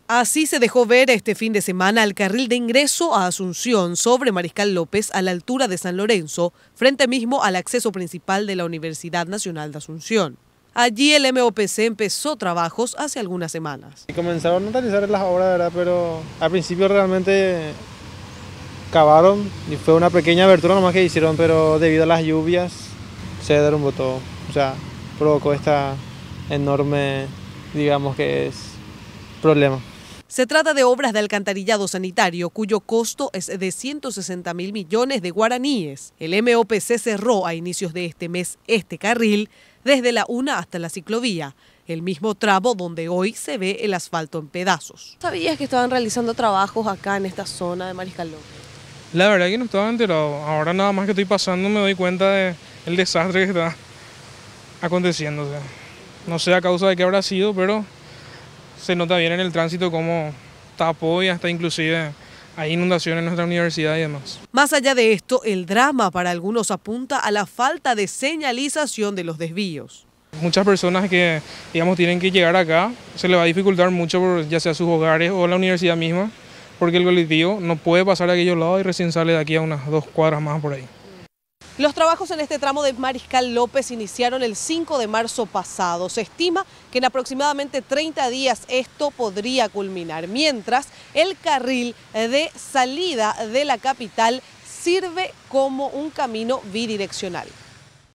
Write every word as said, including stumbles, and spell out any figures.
Así se dejó ver este fin de semana el carril de ingreso a Asunción sobre Mariscal López a la altura de San Lorenzo, frente mismo al acceso principal de la Universidad Nacional de Asunción. Allí el M O P C empezó trabajos hace algunas semanas. Comenzaron a realizar las obras, ¿verdad? Pero al principio realmente cavaron y fue una pequeña abertura nomás que hicieron, pero debido a las lluvias se derrumbó todo. O sea, provocó esta enorme, digamos que es, problema. Se trata de obras de alcantarillado sanitario cuyo costo es de ciento sesenta mil millones de guaraníes. El M O P C cerró a inicios de este mes este carril desde la una hasta la ciclovía, el mismo tramo donde hoy se ve el asfalto en pedazos. ¿Sabías que estaban realizando trabajos acá en esta zona de Mariscal López? La verdad que no estaba enterado. Ahora nada más que estoy pasando me doy cuenta del desastre que está aconteciendo. O sea, no sé a causa de qué habrá sido, pero se nota bien en el tránsito cómo tapó y hasta inclusive hay inundaciones en nuestra universidad y demás. Más allá de esto, el drama para algunos apunta a la falta de señalización de los desvíos. Muchas personas que, digamos, tienen que llegar acá, se les va a dificultar mucho, por, ya sea sus hogares o la universidad misma, porque el colectivo no puede pasar a aquellos lados y recién sale de aquí a unas dos cuadras más por ahí. Los trabajos en este tramo de Mariscal López iniciaron el cinco de marzo pasado. Se estima que en aproximadamente treinta días esto podría culminar, mientras el carril de salida de la capital sirve como un camino bidireccional.